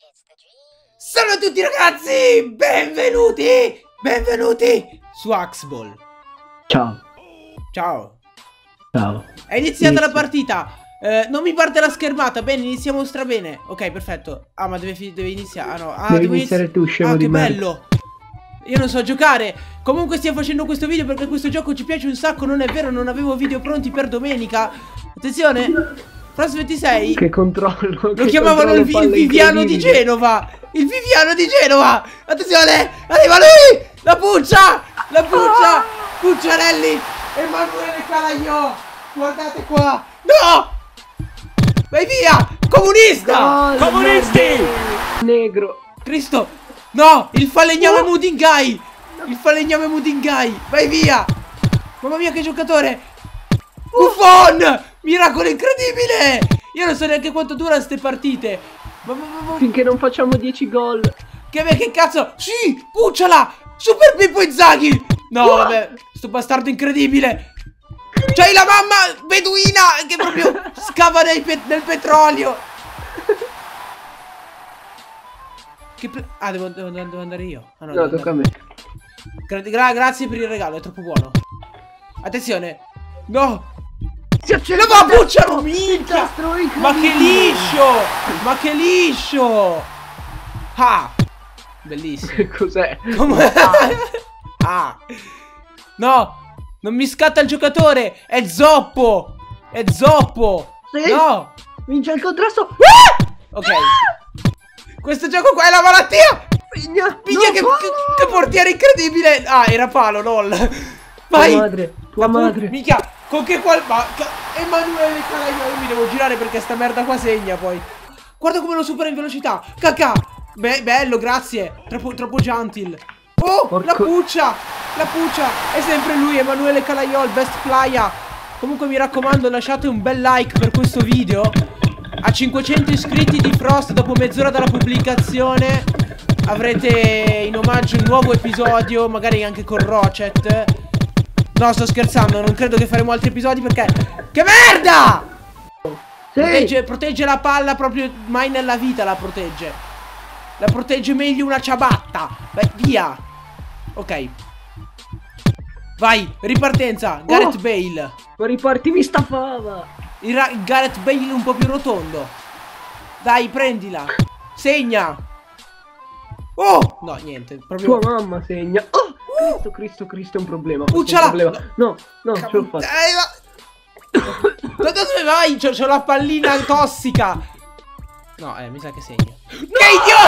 Salve a tutti ragazzi, benvenuti su Axball. Ciao. Ciao. Ciao. È iniziata la partita. Non mi parte la schermata. Bene, iniziamo strabene. Ok, perfetto. Ah, ma deve iniziare. Ah no, devi iniziare tu, scemo di merda. Che bello. Io non so giocare. Comunque stiamo facendo questo video perché questo gioco ci piace un sacco. Non è vero, non avevo video pronti per domenica. Attenzione, Frost 26. Che controllo. Lo chiamavano il Viviano di Genova. Il Viviano di Genova. Attenzione, arriva lui. La puccia. Pucciarelli. Emanuele Calaio. Guardate qua. No. Vai via. Comunista. Comunisti. Negro. Cristo. No, il falegname Mudingai. Il falegname Mudingai. Vai via. Mamma mia, che giocatore. Buffon. Miracolo incredibile. Io non so neanche quanto dura ste partite. Finché non facciamo 10 gol. Che cazzo. Sì, pucciala. Super Pippo Inzaghi. No, vabbè, sto bastardo incredibile. C'hai la mamma beduina che proprio scava nel petrolio. Devo andare io. Ah, no, tocca a me. Grazie per il regalo, è troppo buono. Attenzione. No. Si accende. Ma puccialo, minchia. Ma che liscio. Ma che liscio. Ah. Bellissimo. Che cos'è? Ah. No. Non mi scatta il giocatore. È zoppo. È zoppo. Sì. No. Vince il contrasto. Ok. Questo gioco qua è la malattia. Piglia, che portiere incredibile. Ah, era palo, lol. Vai. Tua madre. Minchia. Con che Emanuele Calaio. Io mi devo girare perché sta merda qua segna poi. Guarda come lo supera in velocità. Cacà. Bello, grazie. Troppo gentil. Oh, porco. La puccia. È sempre lui, Emanuele Calaio, il best player. Comunque mi raccomando, lasciate un bel like per questo video. A 500 iscritti di Frost, dopo mezz'ora dalla pubblicazione, avrete in omaggio un nuovo episodio, magari anche con Rocet. No, sto scherzando, non credo che faremo altri episodi perché... Che merda! Sì. Protegge la palla proprio, mai nella vita la protegge. La protegge meglio una ciabatta. Vai, via. Ok. Vai, ripartenza. Gareth Bale. Ma ripartimi sta fava. Gareth Bale un po' più rotondo. Dai, prendila. Segna. Oh, no, niente. Proprio... Tua mamma segna. Oh, Cristo, è un problema. Pucciala. No, ce l'ho fatta. Da dove vai? C'ho la pallina tossica. No, mi sa che segna. No! Che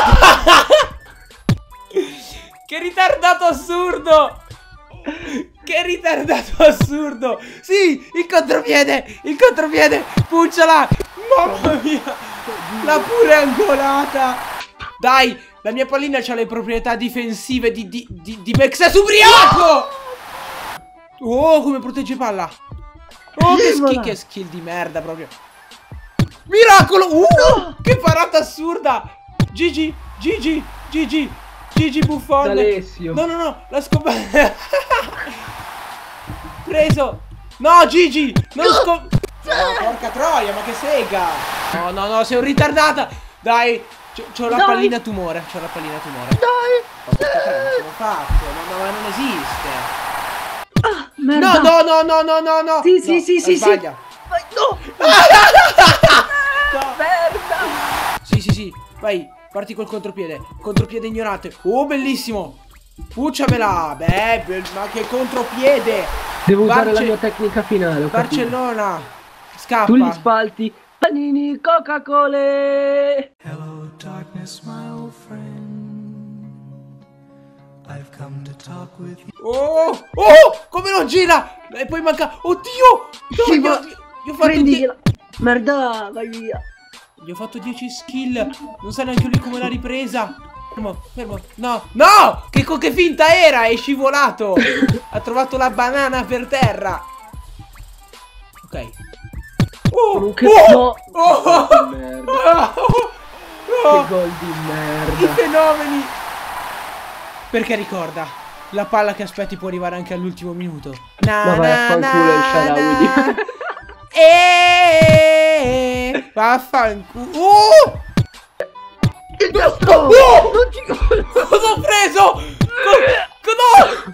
idiota! Che ritardato assurdo! Che ritardato assurdo! Sì, il contropiede! Pucciala! Mamma mia! La pure angolata! Dai, la mia pallina c'ha le proprietà difensive di Bex ubriaco! Oh, come protegge palla! Oh, che skill di merda proprio! Miracolo! No! Che parata assurda! GG Buffon! D'Alessio. No, la scoperta. Preso! No, Gigi! Non no, porca troia, ma che sega! No, sei un ritardata! Dai! C'ho la pallina tumore. Dai! Non ce l'ho fatto, ma non esiste! Ah, merda! No! Sì! Sbaglia! No! Merda! Sì, vai! Parti col contropiede. Contropiede ignorante. Oh, bellissimo. Pucciamela. Ma che contropiede. Devo usare la mia tecnica finale. Barcellona. Scappa. Tu li spalti. Panini Coca-Cola. Hello darkness, my old friend. I've come to talk with you. Oh, come non gira. E poi manca. Oddio. Sì, io ho fatto prendila. Merda, vai via. Gli ho fatto 10 skill. Non sa neanche lui come l'ha ripresa. Fermo. No! Che finta era! È scivolato. Ha trovato la banana per terra. Ok. No! Che gol di merda. I fenomeni. Perché ricorda, la palla che aspetti può arrivare anche all'ultimo minuto. Ma vai a fanculo il Sharawi di vaffanculo. No! Non ti... Cosa ho preso? No!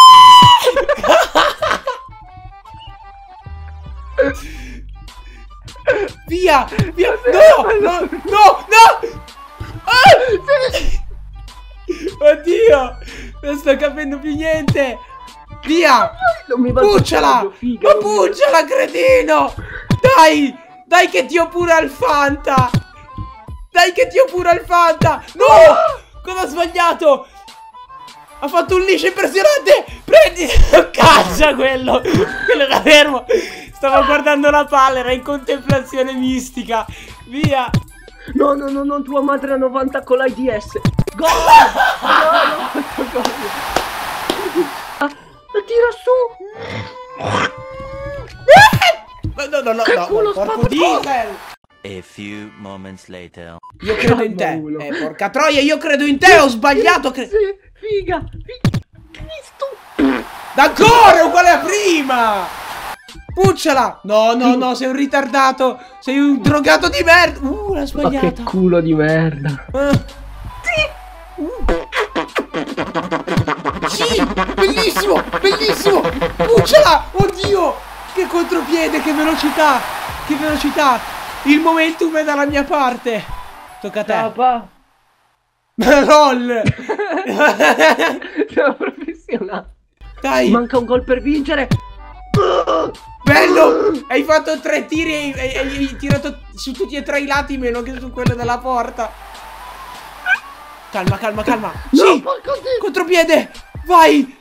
Via! Via! No! Oddio! Non sto capendo più niente! Via! Non mi va il Bucciala! passaggio, figa, Ma non mi- bucciala, cretino! Dai! Dai che ti ho pure al Fanta! Dai che ti ho pure al Fanta! No! Cosa ho sbagliato? Ha fatto un liscio impressionante! Prendi! Caccia quello! Quello era fermo! Stavo guardando la palla, era in contemplazione mistica! Via! No, tua madre ha 90 con l'AIDS. Gol! No, gol. Ah, la tira su. No, Che culo porco diesel! A few moments later. Io credo in te! Culo. Porca troia, io credo in te! Ho sbagliato! Sì, figa! Cristo! Ancora uguale a prima! Pucciola! No, sei un ritardato! Sei un drogato di merda! L'ho Ma che sbagliata! culo di merda! Sì! Bellissimo! Bellissimo! Pucciola! Oddio! Che contropiede, che velocità! Che velocità! Il momentum è dalla mia parte! Tocca a te! Papà! LOL! Siamo professionali! Dai! Manca un gol per vincere! Bello! Hai fatto 3 tiri e hai tirato su tutti e 3 i lati meno che su quello della porta. Calma! No, Sì! porco Dio! Contropiede! Vai!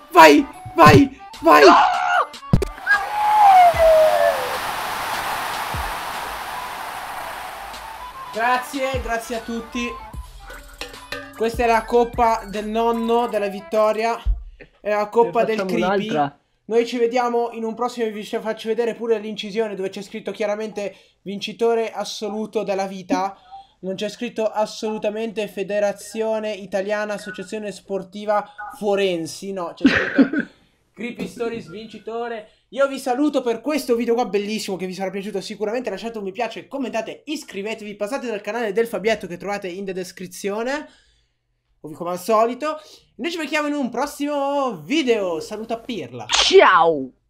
Grazie a tutti. Questa è la coppa del nonno della vittoria. È la coppa del Facciamo creepy. un'altra. Noi ci vediamo in un prossimo video. Vi faccio vedere pure l'incisione dove c'è scritto chiaramente vincitore assoluto della vita. Non c'è scritto assolutamente Federazione Italiana Associazione Sportiva Forensi. No, c'è scritto Creepy Stories vincitore. Io vi saluto per questo video qua bellissimo che vi sarà piaciuto sicuramente. Lasciate un mi piace, commentate, iscrivetevi, passate dal canale del Fabietto che trovate in descrizione, come al solito. Noi ci becchiamo in un prossimo video. Saluta Pirla. Ciao!